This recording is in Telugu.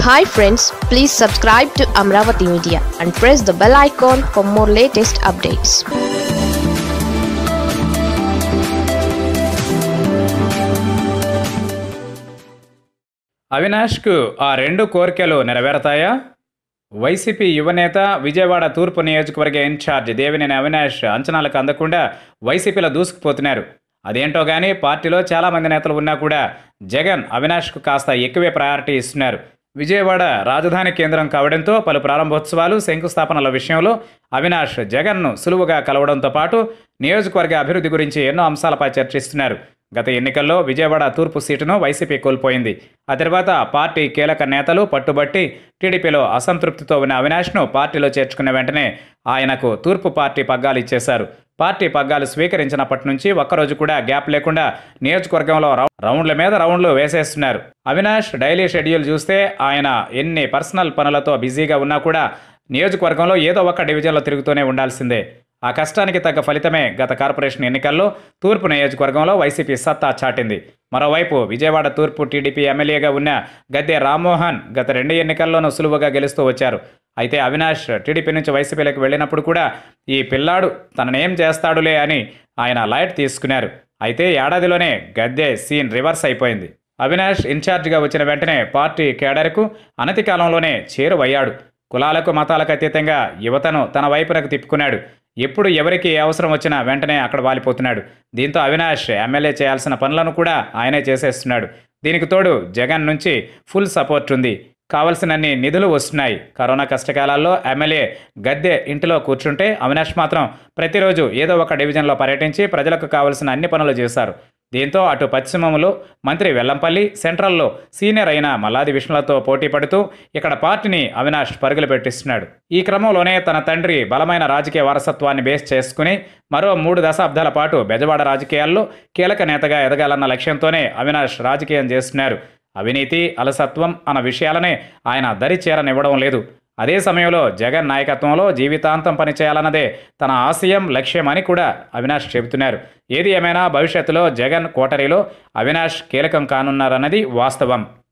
Hi friends, please subscribe to Amravati Media and press the bell icon for more latest updates. అవినాష్కు ఆ రెండు కోరికలు నెరవేరతాయా? వైసీపీ యువనేత విజయవాడ తూర్పు నియోజకవర్గ ఇన్ఛార్జ్ దేవినేని అవినాష్ అంచనాలకు అందకుండా వైసీపీలో దూసుకుపోతున్నారు. అదేంటో కానీ పార్టీలో చాలామంది నేతలు ఉన్నా కూడా జగన్ అవినాష్కు కాస్త ఎక్కువే ప్రయారిటీ ఇస్తున్నారు. విజయవాడ రాజధాని కేంద్రం కావడంతో పలు ప్రారంభోత్సవాలు, శంకుస్థాపనల విషయంలో అవినాష్ జగన్ను సులువుగా కలవడంతో పాటు నియోజకవర్గ అభివృద్ధి గురించి ఎన్నో అంశాలపై చర్చిస్తున్నారు. గత ఎన్నికల్లో విజయవాడ తూర్పు సీటును వైసీపీ కోల్పోయింది. ఆ తర్వాత పార్టీ కీలక నేతలు పట్టుబట్టి టీడీపీలో అసంతృప్తితో ఉన్న అవినాష్ను పార్టీలో చేర్చుకున్న వెంటనే ఆయనకు తూర్పు పార్టీ పగ్గాలు ఇచ్చేశారు. పార్టీ పగ్గాలు స్వీకరించినప్పటి నుంచి ఒక్కరోజు కూడా గ్యాప్ లేకుండా నియోజకవర్గంలో రౌండ్ల మీద రౌండ్లు వేసేస్తున్నారు. అవినాష్ డైలీ షెడ్యూల్ చూస్తే ఆయన ఎన్ని పర్సనల్ పనులతో బిజీగా ఉన్నా కూడా నియోజకవర్గంలో ఏదో ఒక డివిజన్లో తిరుగుతూనే ఉండాల్సిందే. ఆ కష్టానికి తగ్గ ఫలితమే గత కార్పొరేషన్ ఎన్నికల్లో తూర్పు నియోజకవర్గంలో వైసీపీ సత్తా చాటింది. మరోవైపు విజయవాడ తూర్పు టీడీపీ ఎమ్మెల్యేగా ఉన్న గద్దె రామ్మోహన్ గత 2 ఎన్నికల్లోనూ సులువుగా గెలుస్తూ వచ్చారు. అయితే అవినాష్ టీడీపీ నుంచి వైసీపీలోకి వెళ్ళినప్పుడు కూడా ఈ పిల్లాడు తననేం చేస్తాడులే అని ఆయన లైట్ తీసుకున్నారు. అయితే ఏడాదిలోనే గద్దె సీన్ రివర్స్ అయిపోయింది. అవినాష్ ఇన్ఛార్జిగా వచ్చిన వెంటనే పార్టీ కేడర్కు అనతి కాలంలోనే చేరువయ్యాడు. కులాలకు మతాలకు అతీతంగా యువతను తన వైపునకు తిప్పుకున్నాడు. ఎప్పుడు ఎవరికి ఏ అవసరం వచ్చినా వెంటనే అక్కడ వాలిపోతున్నాడు. దీంతో అవినాష్ ఎమ్మెల్యే చేయాల్సిన పనులను కూడా ఆయనే చేసేస్తున్నాడు. దీనికి తోడు జగన్ నుంచి ఫుల్ సపోర్ట్ ఉంది. కావలసినన్ని నిధులు వస్తున్నాయి. కరోనా కష్టకాలాల్లో ఎమ్మెల్యే గద్దె ఇంటిలో కూర్చుంటే అవినాష్ మాత్రం ప్రతిరోజు ఏదో ఒక డివిజన్లో పర్యటించి ప్రజలకు కావలసిన అన్ని పనులు చేశారు. దీంతో అటు పశ్చిమంలో మంత్రి వెల్లంపల్లి, సెంట్రల్లో సీనియర్ అయిన మల్లాది విష్ణులతో పోటీ పడుతూ ఇక్కడ పార్టీని అవినాష్ పరుగులు పెట్టిస్తున్నాడు. ఈ క్రమంలోనే తన తండ్రి బలమైన రాజకీయ వారసత్వాన్ని బేస్ చేసుకుని మరో 3 దశాబ్దాల పాటు బెజవాడ రాజకీయాల్లో కీలక నేతగా ఎదగాలన్న లక్ష్యంతోనే అవినాష్ రాజకీయం చేస్తున్నారు. అవినీతి, అలసత్వం అన్న విషయాలనే ఆయన దరి చేరనివ్వడం లేదు. అదే సమయంలో జగన్ నాయకత్వంలో జీవితాంతం పనిచేయాలన్నదే తన ఆశయం, లక్ష్యం అని కూడా అవినాష్ చెబుతున్నారు. ఏది ఏమైనా భవిష్యత్తులో జగన్ కోటరీలో అవినాష్ కీలకం కానున్నారన్నది వాస్తవం.